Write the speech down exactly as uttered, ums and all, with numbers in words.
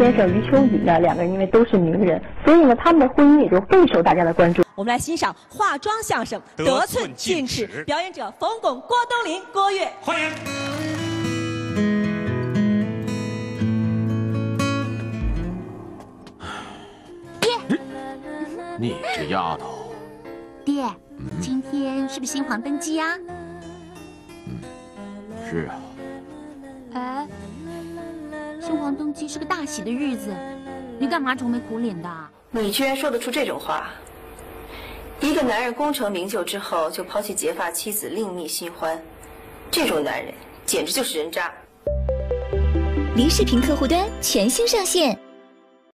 先生余秋雨呢，两个人因为都是名人，所以呢，他们的婚姻也就备受大家的关注。 我们来欣赏化妆相声《得寸进尺》，表演者冯巩、郭冬临、郭跃， 欢迎。 爹， 你这丫头。 爹，嗯、今天是不是新皇登基啊？ 嗯，是啊。 哎，新皇登基是个大喜的日子，你干嘛愁眉苦脸的？ 你居然说得出这种话！一个男人功成名就之后就抛弃结发妻子另觅新欢，这种男人简直就是人渣。 梨视频客户端全新上线。